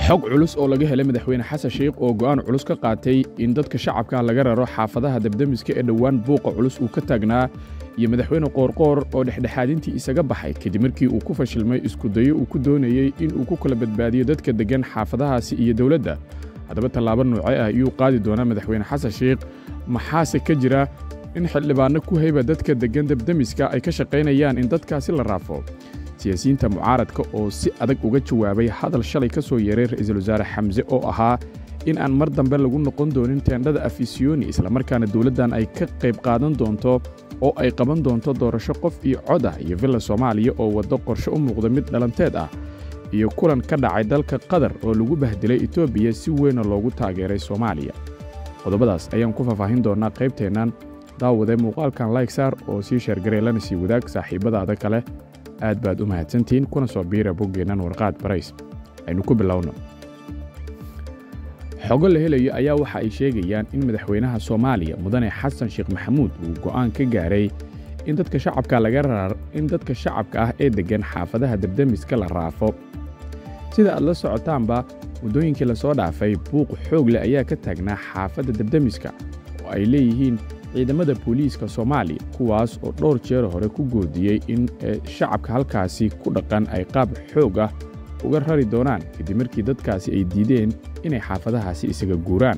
xog culus oo laga helay madaxweyne xasan sheekh oo go'aan culus ka qaatay in dadka shacabka laga raro xaafadaha dabdamiska ee dhawaan buuqa culus uu ka taagnaa iyo madaxweyne qoorqoor oo dhexdhexaadintii isaga baxay kadib markii uu ku fashilmay isku dayo uu ku doonayay in uu ku kala badbaadiyo dadka degan xaafadahaasi iyo dawladda haddaba tallaabo noocay ah ayuu qaadi doonaa madaxweyne xasan sheekh maxaase ka jira in xildhibaano ku hayba dadka degan dabdamiska ay ka shaqaynayaan in dadkaasi la raafo siyaasiyiinta mucaaradka oo si adag uga jawaabay hadal shalay ka soo yeeray ra'iisul wasaare xamse oo ahaa in aan mar dambe lagu noqon doonin teendhada afisyooni isla markaana dawladdan ay ka qayb qaadan doonto oo ay qaban doonto doorasho qof iyo cod ah iyo villa Soomaaliya oo wado qorshe u muuqda mid dhalanteed ah iyo kulan ka dhacay dalka Qatar oo lagu bahdilay Itoobiya si weyn loogu taageeray Soomaaliya qodobadaas ayaan ku faahfaahin doonaa qaybteenan daawada muuqaalkan like saar oo si share gareelana si wadaag saaxiibadaada kale aad baad u mahadsantiin kuna soo biira boggeenan warqaad barays aynu ku bilowno xogo la helayo ayaa waxa ay sheegayaan in madaxweynaha Soomaaliya mudane Xasan Sheekh Maxamuud uu go'aan ka gaaray in dadka shacabka ah ee degan xaafadaha dabdamiska la raafo sida aad la socotaanba wadooyinkii la soo dhaafay buuq xoog leh ayaa ka taagnaa xaafadda dabdamiska oo ay leeyihiin ciidamada booliiska Soomaaliya kuwaas oo dhowr jeer hore ku goodiyay in shacabka halkaasi ku dhaqan ay qaab xoog ah uga rari doonaan kadib markii dadkaasi ay diideen inay xaafadahaasi isaga guuraan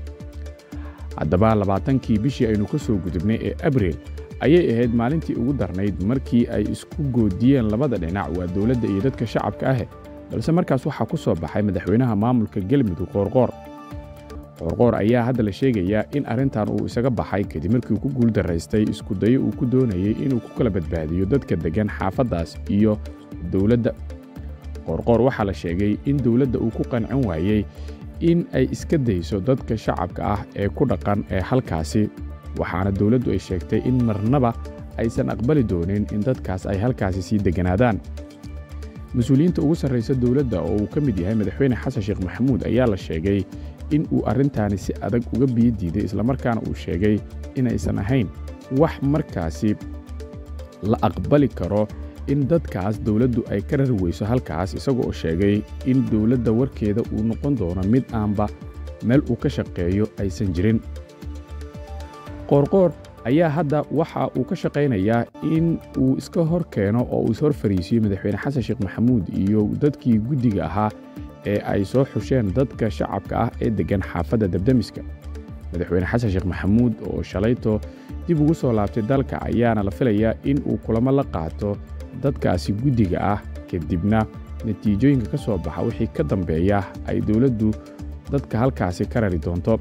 haddaba 20kii bishii aynu ka soo gudubnay ee Abriil ayay ahayd maalintii ugu darnayd markii ay isku goodiyeen labada dhinac waa dawladda iyo dadka shacabka ah balse markaas waxa ku soo baxay madaxweynaha maamulka Galmudug qoorqoor ayaa hadda la sheegayaa in arrintan uu isaga baxay kadib markii uu ku guul daraystay isku dayo uu ku doonayay inuu ku kala badbaadiyo dadka degan xaafadaas iyo dawladda qoorqoor waxa la sheegay in dawladda uu ku qancin waayay in ay iska dayso dadka shacabka ah ee ku dhaqan ee halkaasi waxaana dawladdu ay sheegtay in marnaba aysan aqbali doonin in dadkaas ay halkaasi sii deganaadaan mas'uuliyiinta ugu sarreysa dawladda oo uu ka mid yahay madaxweyne Xasan Sheekh Maxamuud ayaa la sheegay in uu arrintaani si adag uga biidiiday isla markaana uu sheegay in aysan ahayn wax markaasi la aqbali karo in dadkaas dawladdu ay ka rari weyso halkaas isagoo sheegay in dawladda warkeeda uu noqon doono mid aanba meel uu ka shaqeeyo aysan jirin qoorqoor ayaa hadda waxa uu ka shaqaynayaa in uu iska hor keeno oo uu hor fariisiyo madaxweyne Xasan Sheekh Maxamuud iyo dadkii guddiga ahaa ee ay soo xusheen dadka shacabka ah ee degan xaafadda dabdamiska madaxweyne Xasan Sheekh Maxamuud oo shalayto dib ugu soo laabtay dalka ayaana la filayaa in uu kulamo la qaato dadkaasi guddiga ah kadibna natiijooyinka ka soo baxa wixii ka dambeeya ay dawladdu dadka halkaasi ka rari doonto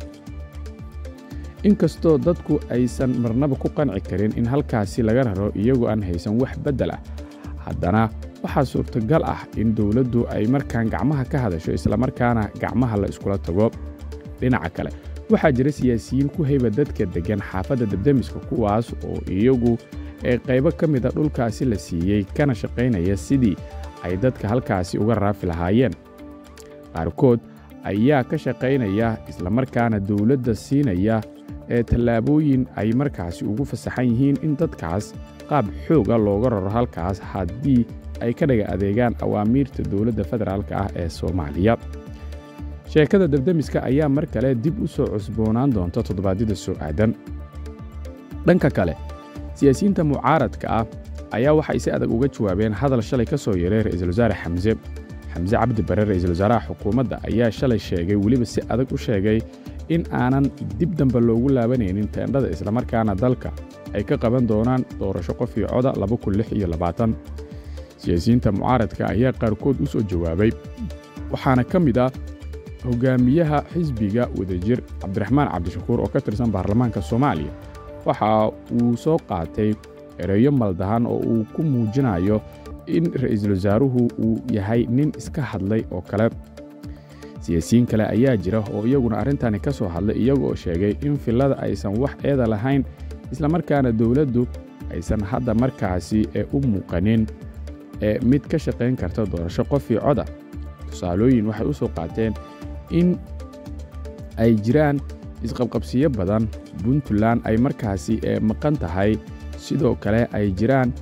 inkastoo dadku aysan marnaba ku qanci karin in halkaasi laga raro iyagoo aan haysan wax beddel ah haddana waxaa suurtagal ah in dawladdu ay markaan gacmaha ka hadasho isla markaana gacmaha la iskula tago dhinaca kale waxaa jira siyaasiyiin ku hayba dadka degan xaafadda dabdamiska kuwaas oo iyagu qaybo ka mid ah dhulkaasi la siiyey kana shaqaynaya sidii ay dadka halkaasi uga raafi lahaayeen qaarkood ayaa ka shaqaynaya isla markaana dawladda siinaya tallaabooyin ay markaasi ugu fasaxan yihiin in dadkaas qaab xooga looga raro halkaas haddii ay ka dhaga adeegaan awaamiirta dawladda federaalka ah ee Soomaaliya sheekada dabdamiska ayaa mar kale dib u soo cusboonaan doonta toddobaadyada soo aadan dhanka kale siyaasiyiinta mucaaradka ah ayaa waxay si adag uga jawaabeen hadal shalay ka soo yeeray ra'iisul wasaare xamse cabdi barre ra'iisul wasaaraha xukuumadda ayaa shalay sheegay waliba si adag u sheegay in aanan dib dambe loogu laabanaynin teendhada isla markaana dalka ay ka qaban doonaan doorasho qof iyo cod 2026 siyaasiyiinta mucaaradka ayaa qaarkood u soo jawaabay waxaana ka mid ah hogaamiyaha xisbiga wadajir Cabdiraxmaan Cabdishakuur oo ka tirsan baarlamaanka Soomaaliya waxa uu soo qaatay ereyo maldahan oo uu ku muujinayo in ra'iisul wasaaruhu uu yahay nin iska hadlay oo kale siyaasiyiin kale ayaa jira oo iyaguna arrintan ka soo hadlay iyagoo sheegay in filada aysan wax eeda lahayn isla markaana dawladdu aysan hadda markaasi u muuqanin mid ka shaqayn karta doorasho qof iyo cod ah tusaalooyin waxay u soo qaateen in ay jiraan isqabqabsiyo badan Puntland ay markaasi maqan tahay sidoo kale ay jiraan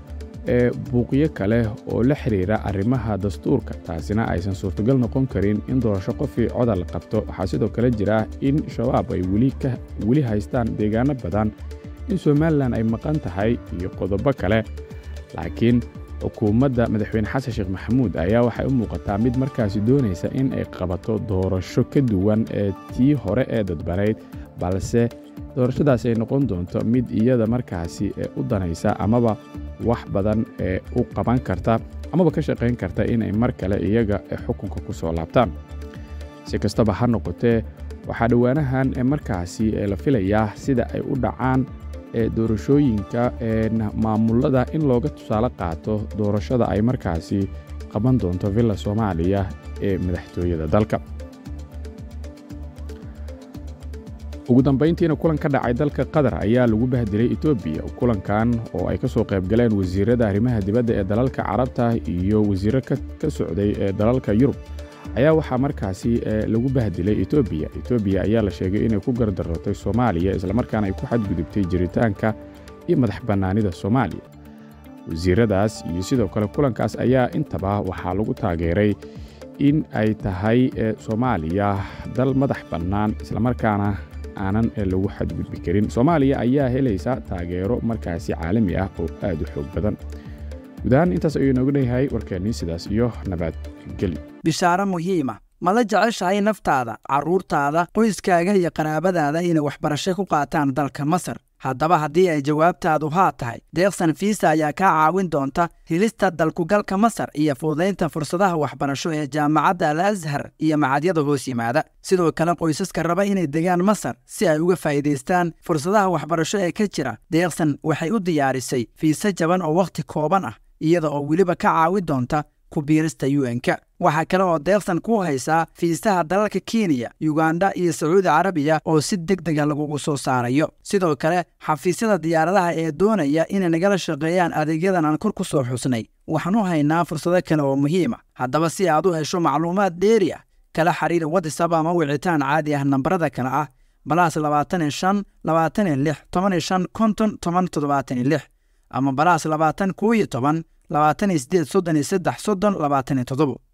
buuqyo kale oo la xiriira arrimaha dastuurka taasina aysan suurtagal noqon karin in doorasho qofii codal qabto. waxaa sidoo kale jira in shabaab ay weli haystaan deegaano badan, in Somaliland ay maqan tahay iyo qodobo kale. laakiin xukuumadda madaxweyne xasan sheekh maxamuud ayaa waxay u muuqataa mid markaasi doonaysa in ay qabato doorasho ka duwan ee tii hore ee dadbanayd, balse doorashadaas ay noqon doonto mid iyada markaasi u danaysa amaba wax badan u qaban karta amaba ka shaqayn karta inay mar kale iyaga xukunka ku soo laabtaan. si kastaba ha noqotee waxaa dhowaanahan markaasi la filayaa sida ay u dhacaan doorashooyinka maamulada in looga tusaale qaato doorashada ay markaasi qaban doonto Villa Soomaaliya ee madaxtooyada dalka. ugu dambeyntiina kulan ka dhacay dalka Qatar ayaa lagu bahdilay Itoobiya. kulankan oo ay ka soo qayb galeen wasiirada arrimaha dibadda ee dalalka Carabta iyo wasiiro ka socday ee dalalka Yurub ayaa waxaa markaasi lagu bahdilay Itoobiya. Itoobiya ayaa la sheegay inay ku gardarrotay Soomaaliya isla markaana ay ku xadgudubtay jiritaanka iyo madax bannaanida Soomaaliya. wasiiradaas iyo sidoo kale kulankaas ayaa intaba waxaa lagu taageeray in ay tahay Soomaaliya dal madax bannaan isla markaana aanan lagu xadgudbi karin. Soomaaliya ayaa helaysa taageero markaasi caalami ah oo aad u xoog badan. gudahaan intaas ayuu noogu leeyahay warkeenii sidaas iyo nabad geli. bishaaro muhiima ma la jeceshahay naftaada, carruurtaada, qoyskaaga iyo qaraabadaada inay waxbarasho ku qaataan dalka Masar? haddaba haddii ay jawaabtaadu haa tahay, deeqsan fiisa ayaa kaa caawin doonta helista dalkugalka Masar iyo fududaynta fursadaha waxbarasho ee jaamacadda Al-Azhar iyo macadyada hoos yimaada. sidoo kale qoysaska raba inay degaan Masar si ay uga faa'iidaystaan fursadaha waxbarasho ee ka jira, deeqsan waxay u diyaarisay fiisa jaban oo waqti kooban ah, iyada oo weliba ka caawin doonta ku biirista UN-ka. waxaa kale oo deeqsan ku haysaa fiisaha dalalka Kenya, Uganda iyo Sacuudi Carabiya oo si degdeg ah lagu soo saarayo. sidoo kale xafiisyada diyaaradaha ee doonaya inay nagala shaqeeyaan adeegyadan aan kor ku soo xusnay, waxaan u haynaa fursado kale oo muhiim ah. haddaba si aad u hesho macluumaad dheeri ah, kala xiriir WhatsApp ama wicitaan caadi ah nambarada kale ah +25 26 15 50 76 ama +20 12 28 33 30 27.